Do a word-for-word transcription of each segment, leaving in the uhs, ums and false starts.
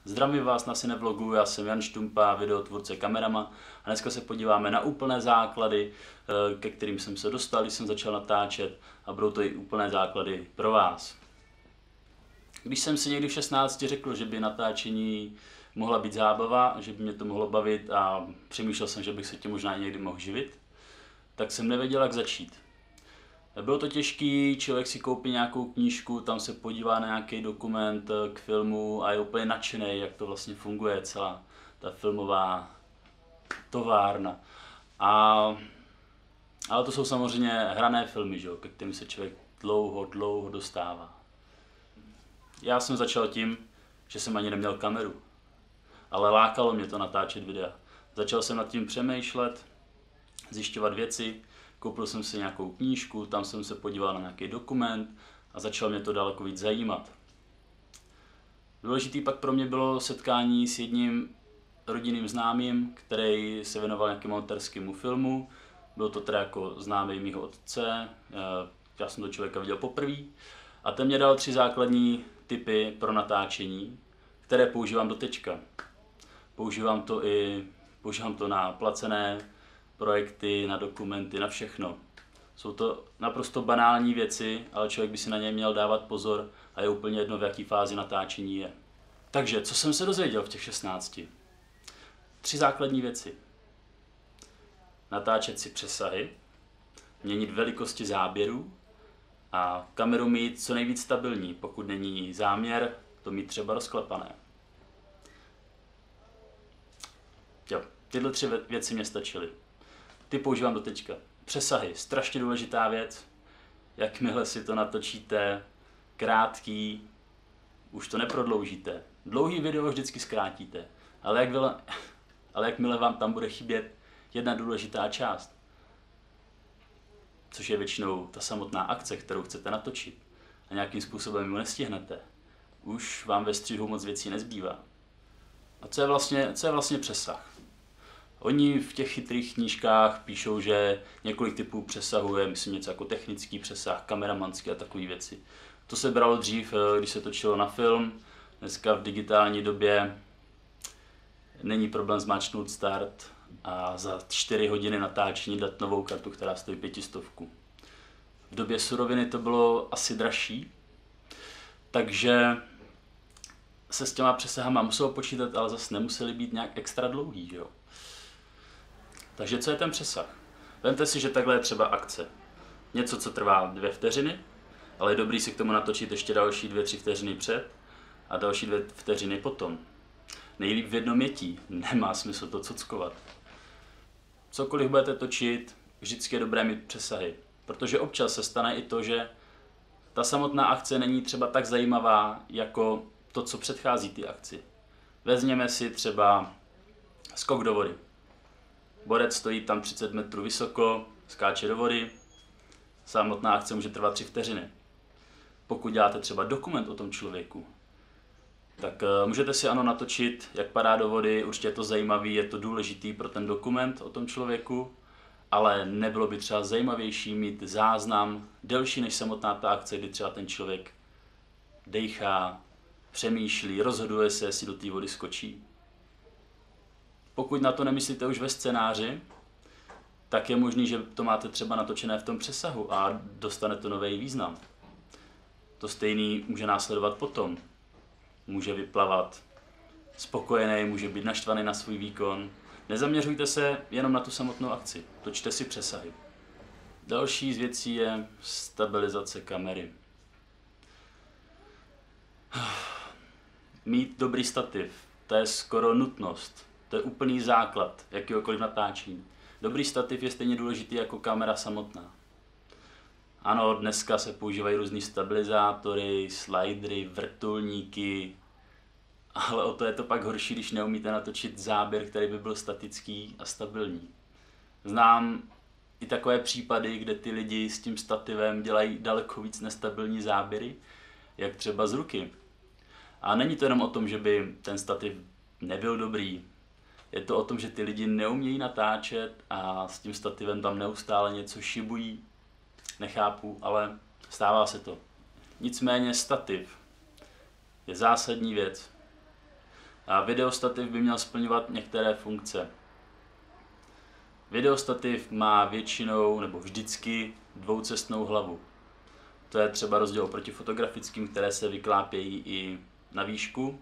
Zdravím vás na Cinevlogu, já jsem Jan Štumpa, videotvůrce Kamerama a dneska se podíváme na úplné základy, ke kterým jsem se dostal, když jsem začal natáčet a budou to i úplné základy pro vás. Když jsem si někdy v šestnácti řekl, že by natáčení mohla být zábava, že by mě to mohlo bavit a přemýšlel jsem, že bych se tím možná i někdy mohl živit, tak jsem nevěděl, jak začít. Bylo to těžký, člověk si koupí nějakou knížku, tam se podívá na nějaký dokument k filmu a je úplně nadšený, jak to vlastně funguje, celá ta filmová továrna. A, ale to jsou samozřejmě hrané filmy, že jo, ke kterým se člověk dlouho, dlouho dostává. Já jsem začal tím, že jsem ani neměl kameru, ale lákalo mě to natáčet videa. Začal jsem nad tím přemýšlet, zjišťovat věci, koupil jsem si nějakou knížku, tam jsem se podíval na nějaký dokument a začal mě to daleko víc zajímat. Důležitý pak pro mě bylo setkání s jedním rodinným známým, který se věnoval nějakému amatérskému filmu. Byl to teda jako známý mýho otce, já jsem to člověka viděl poprvé. A ten mě dal tři základní tipy pro natáčení, které používám do teďka. Používám to i používám to na placené projekty, na dokumenty, na všechno. Jsou to naprosto banální věci, ale člověk by si na ně měl dávat pozor a je úplně jedno, v jaký fázi natáčení je. Takže, co jsem se dozvěděl v těch šestnácti? Tři základní věci. Natáčet si přesahy, měnit velikosti záběrů a kameru mít co nejvíc stabilní, pokud není záměr, to mít třeba rozklepané. Jo, tyhle tři věci mě stačily. Ty používám do teďka. Přesahy, strašně důležitá věc. Jakmile si to natočíte krátký, už to neprodloužíte. Dlouhý video vždycky zkrátíte, ale, jakmile, ale jakmile vám tam bude chybět jedna důležitá část, což je většinou ta samotná akce, kterou chcete natočit a nějakým způsobem ji nestihnete, už vám ve střihu moc věcí nezbývá. A co je vlastně, co je vlastně přesah? Oni v těch chytrých knížkách píšou, že několik typů přesahu je, myslím, něco jako technický přesah, kameramanský a takové věci. To se bralo dřív, když se točilo na film. Dneska v digitální době není problém zmáčknout start a za čtyři hodiny natáčení dát novou kartu, která stojí pětistovku. V době suroviny to bylo asi dražší, takže se s těma přesahama muselo počítat, ale zase nemuseli být nějak extra dlouhý, jo. Takže co je ten přesah? Vemte si, že takhle je třeba akce. Něco, co trvá dvě vteřiny, ale je dobrý si k tomu natočit ještě další dvě, tři vteřiny před a další dvě vteřiny potom. Nejlíp v jednom jetí, nemá smysl to cockovat. Cokoliv budete točit, vždycky je dobré mít přesahy, protože občas se stane i to, že ta samotná akce není třeba tak zajímavá, jako to, co předchází ty akci. Vezměme si třeba skok do vody. Borec stojí tam třicet metrů vysoko, skáče do vody, samotná akce může trvat tři vteřiny. Pokud děláte třeba dokument o tom člověku, tak uh, můžete si ano natočit, jak padá do vody, určitě je to zajímavý, je to důležitý pro ten dokument o tom člověku, ale nebylo by třeba zajímavější mít záznam delší než samotná ta akce, kdy třeba ten člověk dejchá, přemýšlí, rozhoduje se, jestli do té vody skočí. Pokud na to nemyslíte už ve scénáři, tak je možný, že to máte třeba natočené v tom přesahu a dostane to nový význam. To stejný může následovat potom. Může vyplavat spokojený, může být naštvaný na svůj výkon. Nezaměřujte se jenom na tu samotnou akci, točte si přesahy. Další z věcí je stabilizace kamery. Mít dobrý stativ, to je skoro nutnost. To je úplný základ jakéhokoliv natáčení. Dobrý stativ je stejně důležitý jako kamera samotná. Ano, dneska se používají různý stabilizátory, slidery, vrtulníky, ale o to je to pak horší, když neumíte natočit záběr, který by byl statický a stabilní. Znám i takové případy, kde ty lidi s tím stativem dělají daleko víc nestabilní záběry, jak třeba z ruky. A není to jenom o tom, že by ten stativ nebyl dobrý. Je to o tom, že ty lidi neumějí natáčet a s tím stativem tam neustále něco šibují. Nechápu, ale stává se to. Nicméně stativ je zásadní věc. A videostativ by měl splňovat některé funkce. Videostativ má většinou nebo vždycky dvoucestnou hlavu. To je třeba rozdíl oproti fotografickým, které se vyklápějí i na výšku.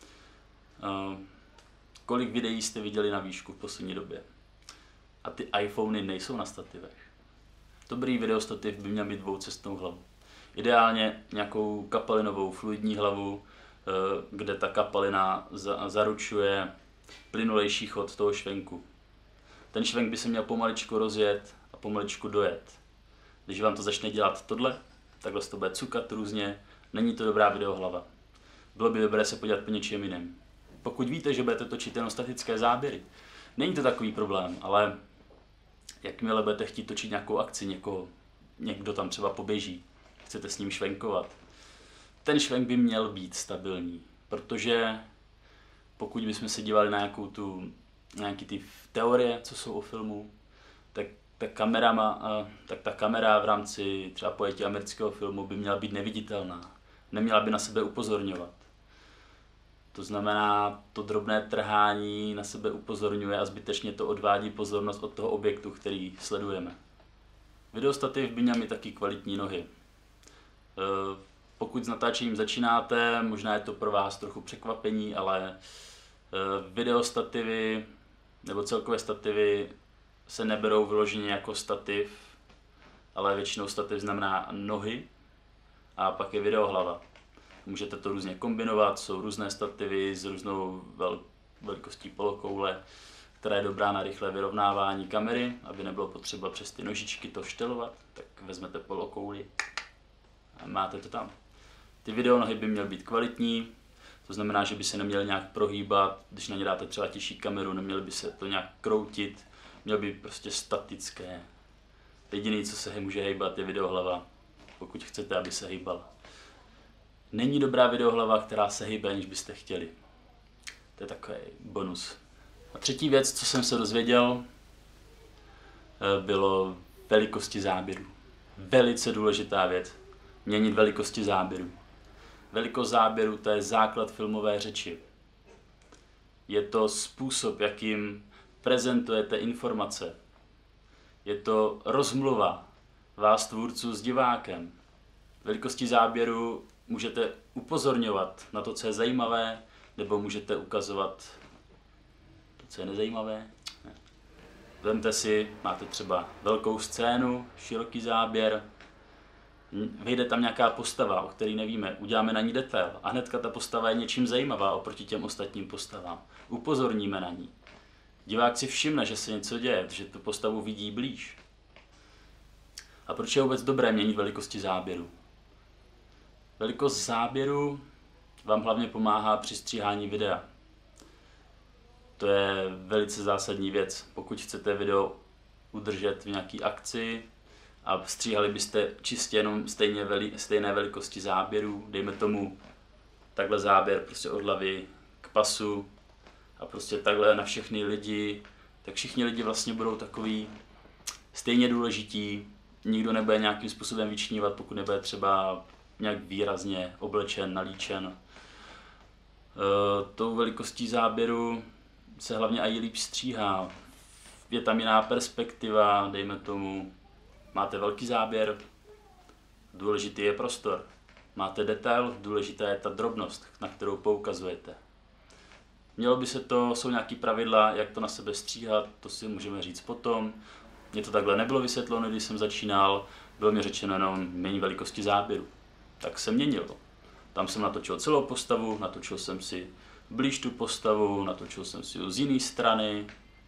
Kolik videí jste viděli na výšku v poslední době? A ty iPhony nejsou na stativech. Dobrý videostativ by měl mít dvoucestnou hlavu. Ideálně nějakou kapalinovou fluidní hlavu, kde ta kapalina zaručuje plynulejší chod toho švenku. Ten švenk by se měl pomaličku rozjet a pomaličku dojet. Když vám to začne dělat tohle, takhle se to bude cukat různě, není to dobrá videohlava. Bylo by dobré se podívat po něčem jiném. Pokud víte, že budete točit jenom statické záběry, není to takový problém, ale jakmile budete chtít točit nějakou akci, někoho, někdo tam třeba poběží, chcete s ním švenkovat, ten švenk by měl být stabilní, protože pokud bychom se dívali na nějakou tu, nějaký ty teorie, co jsou o filmu, tak ta kamera, má, tak ta kamera v rámci třeba pojetí amerického filmu by měla být neviditelná, neměla by na sebe upozorňovat. To znamená, to drobné trhání na sebe upozorňuje a zbytečně to odvádí pozornost od toho objektu, který sledujeme. Videostativ by měl mít taky kvalitní nohy. Pokud s natáčením začínáte, možná je to pro vás trochu překvapení, ale videostativy nebo celkové stativy se neberou vyloženě jako stativ, ale většinou stativ znamená nohy a pak je videohlava. Můžete to různě kombinovat, jsou různé stativy s různou vel- velikostí polokoule, která je dobrá na rychlé vyrovnávání kamery, aby nebylo potřeba přes ty nožičky to štelovat, tak vezmete polokouli a máte to tam. Ty videonohy by měly být kvalitní, to znamená, že by se neměly nějak prohýbat, když na ně dáte třeba těžší kameru, neměly by se to nějak kroutit, měly by prostě statické. Jediné, co se může hejbat, je videohlava, pokud chcete, aby se hejbala. Není dobrá videohlava, která se hýbe, aniž byste chtěli. To je takový bonus. A třetí věc, co jsem se dozvěděl, bylo velikosti záběru. Velice důležitá věc. Měnit velikosti záběru. Velikost záběru, to je základ filmové řeči. Je to způsob, jakým prezentujete informace. Je to rozmluva vás tvůrců s divákem. Velikosti záběru můžete upozorňovat na to, co je zajímavé, nebo můžete ukazovat to, co je nezajímavé. Ne. Vemte si, máte třeba velkou scénu, široký záběr, vyjde tam nějaká postava, o které nevíme, uděláme na ní detail a hnedka ta postava je něčím zajímavá oproti těm ostatním postavám. Upozorníme na ní. Divák si všimne, že se něco děje, že tu postavu vidí blíž. A proč je vůbec dobré měnit velikosti záběru? Velikost záběru vám hlavně pomáhá při stříhání videa. To je velice zásadní věc. Pokud chcete video udržet v nějaký akci a stříhali byste čistě jenom stejně veli, stejné velikosti záběru, dejme tomu takhle záběr prostě od hlavy k pasu a prostě takhle na všechny lidi, tak všichni lidi vlastně budou takový stejně důležití, nikdo nebude nějakým způsobem vyčnívat, pokud nebude třeba nějak výrazně oblečen, nalíčen. E, tou velikostí záběru se hlavně i líp stříhá. Je tam jiná perspektiva, dejme tomu, máte velký záběr, důležitý je prostor. Máte detail, důležitá je ta drobnost, na kterou poukazujete. Mělo by se to, jsou nějaký pravidla, jak to na sebe stříhat, to si můžeme říct potom. Mně to takhle nebylo vysvětleno, když jsem začínal, bylo mi řečeno jenom mění velikosti záběru. Tak jsem měnil. Tam jsem natočil celou postavu, natočil jsem si blíž tu postavu, natočil jsem si ji z jiné strany.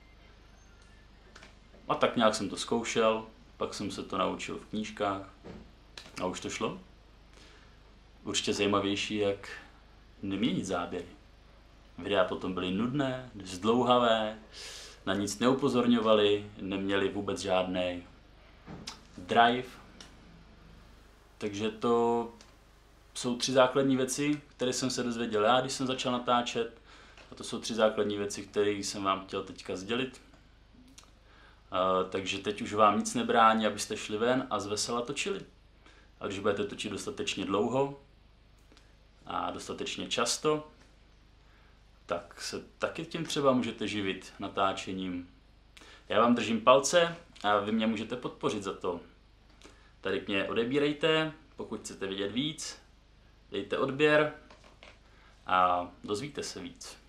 A tak nějak jsem to zkoušel, pak jsem se to naučil v knížkách a už to šlo. Určitě zajímavější, jak neměnit záběry. Videa potom byly nudné, zdlouhavé, na nic neupozorňovali, neměli vůbec žádný drive. Takže to jsou tři základní věci, které jsem se dozvěděl já, když jsem začal natáčet. A to jsou tři základní věci, které jsem vám chtěl teďka sdělit. Uh, takže teď už vám nic nebrání, abyste šli ven a zvesela točili. A když budete točit dostatečně dlouho a dostatečně často, tak se taky tím třeba můžete živit natáčením. Já vám držím palce a vy mě můžete podpořit za to. Tady mě odebírejte, pokud chcete vědět víc, dejte odběr a dozvíte se víc.